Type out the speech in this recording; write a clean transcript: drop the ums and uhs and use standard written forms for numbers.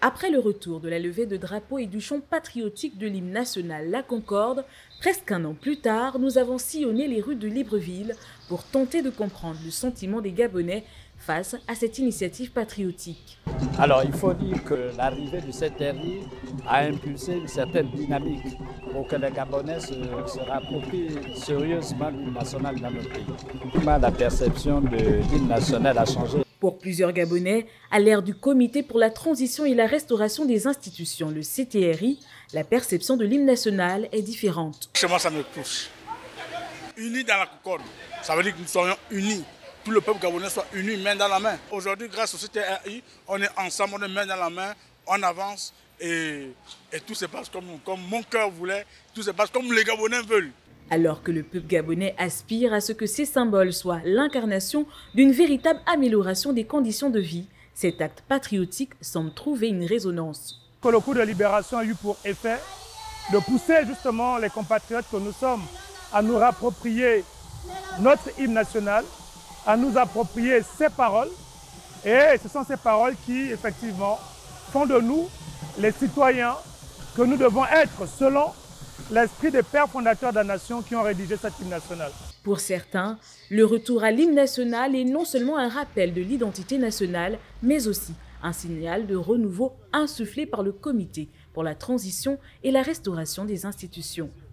Après le retour de la levée de drapeaux et du chant patriotique de l'hymne national La Concorde, presque un an plus tard, nous avons sillonné les rues de Libreville pour tenter de comprendre le sentiment des Gabonais face à cette initiative patriotique. Alors, il faut dire que l'arrivée de cette RI a impulsé une certaine dynamique pour que les Gabonais se rapproprient sérieusement l'hymne national dans notre pays. La perception de l'hymne national a changé. Pour plusieurs Gabonais, à l'ère du Comité pour la transition et la restauration des institutions, le CTRI, la perception de l'hymne national est différente. Chez moi, ça me touche. Unis dans la concorde, ça veut dire que nous soyons unis. Tout le peuple gabonais soit uni, main dans la main. Aujourd'hui, grâce au CTRI, on est ensemble, on est main dans la main, on avance et tout se passe comme mon cœur voulait, tout se passe comme les Gabonais veulent. Alors que le peuple gabonais aspire à ce que ces symboles soient l'incarnation d'une véritable amélioration des conditions de vie, cet acte patriotique semble trouver une résonance. Le coup de libération a eu pour effet de pousser justement les compatriotes que nous sommes à nous rapproprier notre hymne national, à nous approprier ses paroles. Et ce sont ces paroles qui, effectivement, font de nous les citoyens que nous devons être selon l'esprit des pères fondateurs de la nation qui ont rédigé cet hymne national. Pour certains, le retour à l'hymne national est non seulement un rappel de l'identité nationale, mais aussi un signal de renouveau insufflé par le Comité pour la transition et la restauration des institutions.